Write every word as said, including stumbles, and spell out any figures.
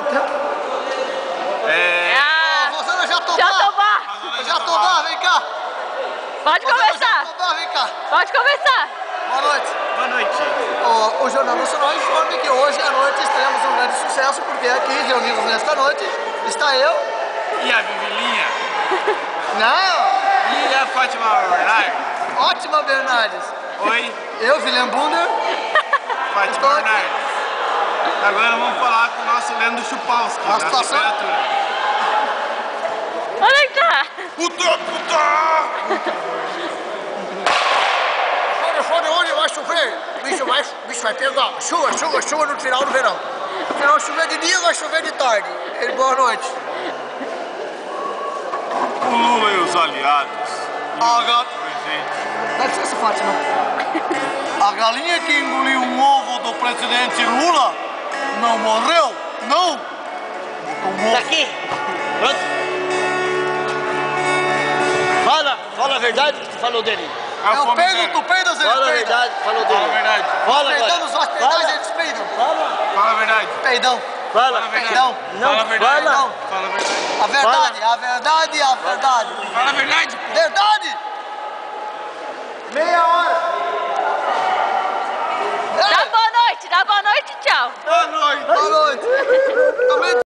tempo? É... Ah, Rosana Jatobá! Jatobá! Jatobá, vem cá! Pode Rosana começar! Jatobá, vem cá! Pode começar! Boa noite! Boa noite. O, o Jornal Nacional informa que hoje à noite teremos um grande sucesso, porque aqui, reunidos nesta noite, está eu... E a Vivilinha? Não! E a Fátima Bernardes? Ótima Bernardes! Oi, Eu, William Bunder. Fátima Estou aqui. Bernardes. Agora vamos falar com o nosso Leandro Chupalski, A na situação- temperatura. Onde é que tá? Puta, puta! Olha só de onde vai chover. O bicho vai, o bicho vai pegar. Chuva, chuva, chuva no final do verão. No final chover de dia, vai chover de tarde. E boa noite. O Lula e os aliados. Ah, gato. Presente. Dá licença, Fátima. A galinha que engoliu um ovo do presidente Lula não morreu? Não! Tomou. Daqui! Pronto? Fala, fala a verdade que tu falou dele. É Eu o fome peido, zero. tu peidas, ele Fala a peida. verdade que falou Fala a dele. verdade. Fala Peidando agora. os hospitais, Fala, eles peidam. fala, Fala a verdade. Peidão. fala. Fala a verdade. Peidão. Não, Fala a verdade. fala. Fala a verdade. A verdade, a verdade, a verdade. Fala a verdade, pô. Verdade! Meia hora. Dá boa noite, dá boa noite, tchau! Boa noite. Boa noite. Também